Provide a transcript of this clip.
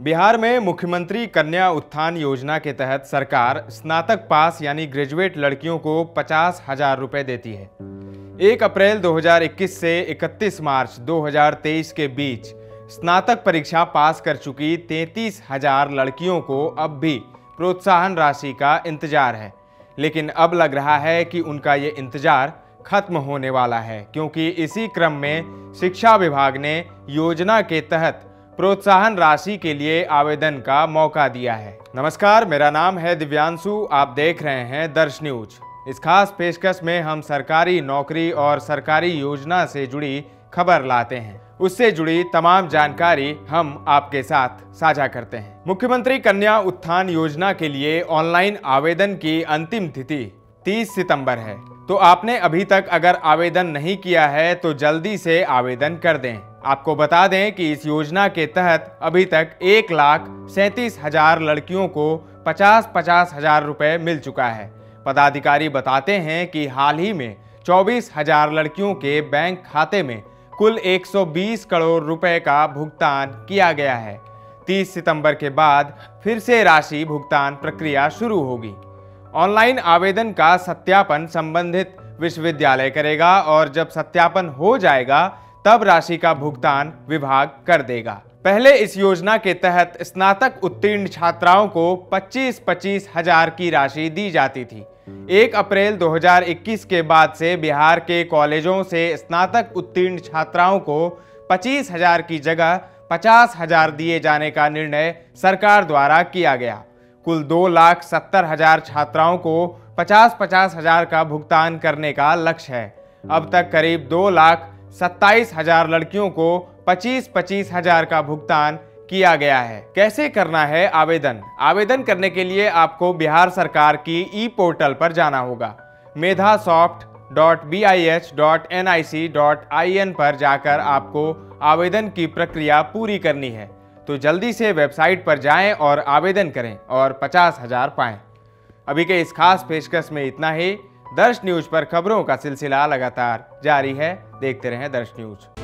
बिहार में मुख्यमंत्री कन्या उत्थान योजना के तहत सरकार स्नातक पास यानी ग्रेजुएट लड़कियों को 50,000 रुपए देती है। 1 अप्रैल 2021 से 31 मार्च 2023 के बीच स्नातक परीक्षा पास कर चुकी 33,000 लड़कियों को अब भी प्रोत्साहन राशि का इंतजार है। लेकिन अब लग रहा है कि उनका ये इंतजार खत्म होने वाला है, क्योंकि इसी क्रम में शिक्षा विभाग ने योजना के तहत प्रोत्साहन राशि के लिए आवेदन का मौका दिया है। नमस्कार, मेरा नाम है दिव्यांशु, आप देख रहे हैं दर्श न्यूज। इस खास पेशकश में हम सरकारी नौकरी और सरकारी योजना से जुड़ी खबर लाते हैं, उससे जुड़ी तमाम जानकारी हम आपके साथ साझा करते हैं। मुख्यमंत्री कन्या उत्थान योजना के लिए ऑनलाइन आवेदन की अंतिम तिथि 30 सितंबर है, तो आपने अभी तक अगर आवेदन नहीं किया है तो जल्दी से आवेदन कर दें। आपको बता दें कि इस योजना के तहत अभी तक 1,37,000 लड़कियों को 50,000 रुपए मिल चुका है। पदाधिकारी बताते हैं कि हाल ही में 24,000 लड़कियों के बैंक खाते में कुल 120 करोड़ रुपए का भुगतान किया गया है। 30 सितंबर के बाद फिर से राशि भुगतान प्रक्रिया शुरू होगी। ऑनलाइन आवेदन का सत्यापन संबंधित विश्वविद्यालय करेगा और जब सत्यापन हो जाएगा तब राशि का भुगतान विभाग कर देगा। पहले इस योजना के तहत स्नातक उत्तीर्ण छात्राओं को 25-25 हजार की राशि दी जाती थी। 1 अप्रैल 2021 के बाद से बिहार के कॉलेजों से स्नातक उत्तीर्ण छात्राओं को 25,000 की जगह 50,000 दिए जाने का निर्णय सरकार द्वारा किया गया। कुल 2,70,000 छात्राओं को 50,000 का भुगतान करने का लक्ष्य है। अब तक करीब 2,27,000 लड़कियों को 25,000 का भुगतान किया गया है। कैसे करना है आवेदन? आवेदन करने के लिए आपको बिहार सरकार की ई पोर्टल पर जाना होगा। medhasoft.bih.nic.in पर जाकर आपको आवेदन की प्रक्रिया पूरी करनी है। तो जल्दी से वेबसाइट पर जाएं और आवेदन करें और 50,000 पाएं। अभी के इस खास पेशकश में इतना ही। दर्श न्यूज पर खबरों का सिलसिला लगातार जारी है, देखते रहें दर्श न्यूज।